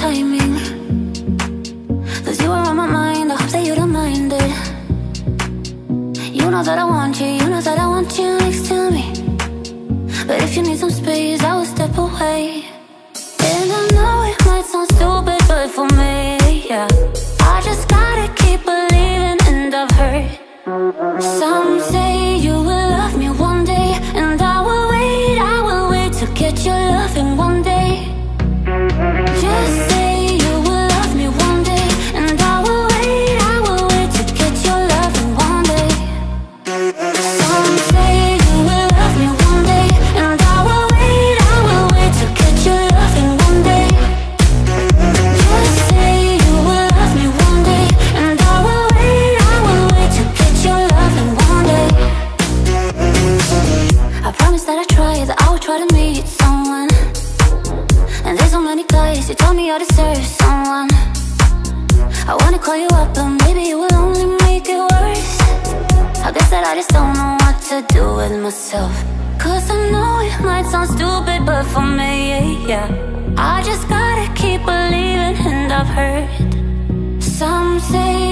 timing, 'cause you were on my mind, I hope that you don't mind it. You know that I want you, you know that I want you next to me. But if you need some space, I will step away. And I know it might sound stupid, but for me, yeah, I just gotta keep believing, and I've heard some say you will love me one day, and I will wait to get your loving one day. Just say you will love me one day, and I will wait to get your loving one day. Some say you will love me one day, and I will wait to get your loving one day. Just say you will love me one day, and I will wait to get your loving one day. I promise that I try, that I will try to meet someone. And there's so many guys who told me I deserve someone. I wanna call you up, but maybe it will only make it worse. I guess that I just don't know what to do with myself. 'Cause I know it might sound stupid, but for me, yeah, I just gotta keep believing, and I've heard some say